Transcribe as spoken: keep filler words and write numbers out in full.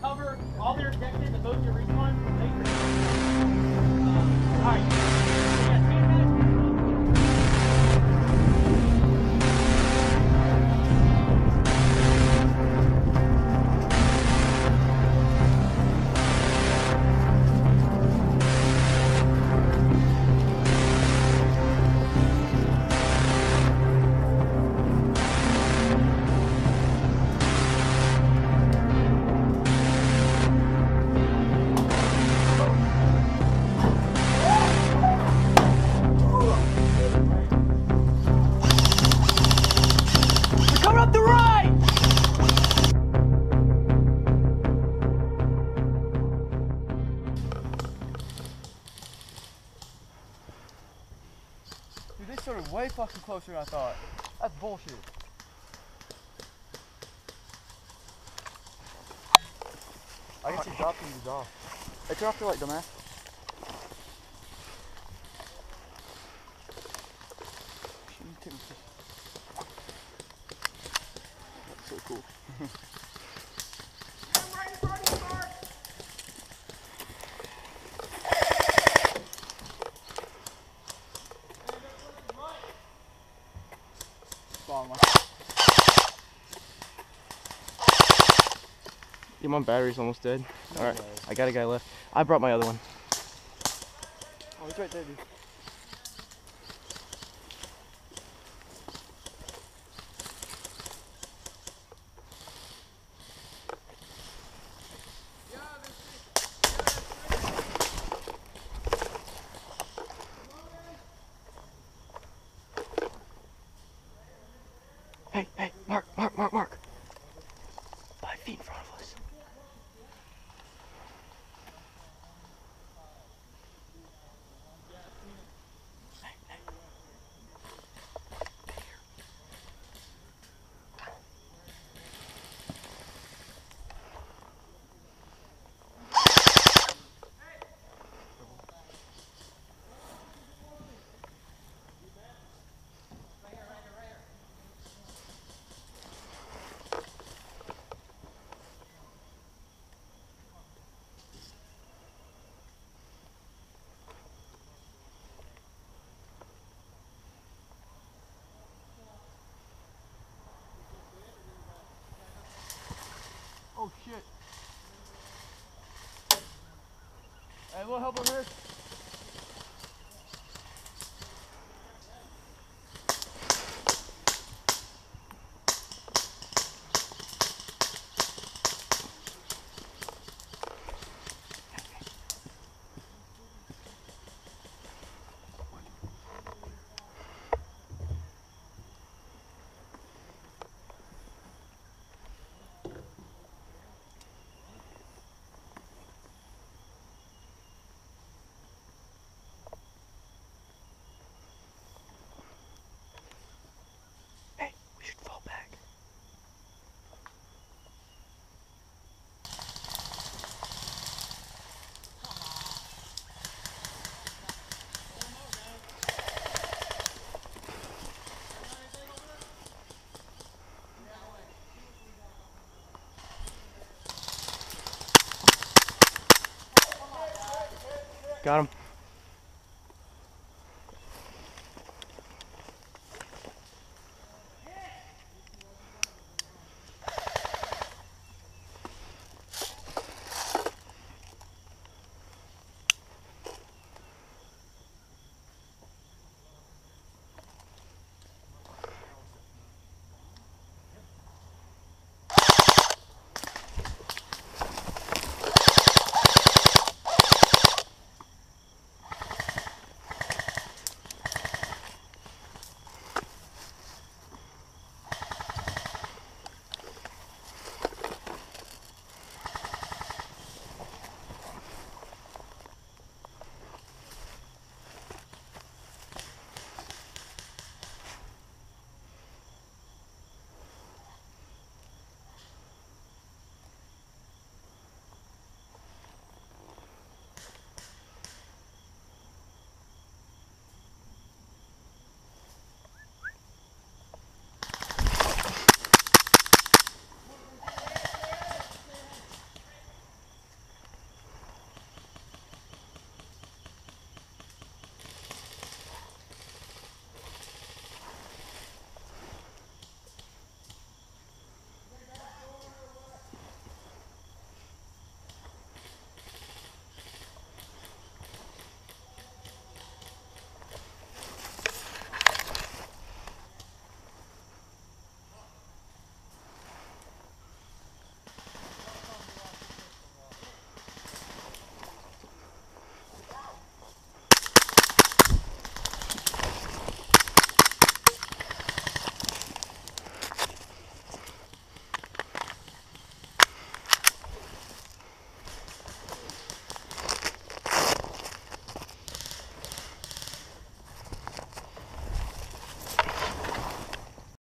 cover all their objectives and both your respawn. Uh, Alright. Yeah, team match. Dude, they started way fucking closer than I thought. That's bullshit. I guess he dropped him, he's off. They dropped it like dumbass. That's so cool. Yeah, my battery's almost dead. No Alright, I got a guy left. I brought my other one. Oh, he's right there, dude. Hey, hey, Mark, Mark, Mark, Mark. Five feet in front of us. Hey, hey. Oh shit. Hey, we'll help him here. Got him.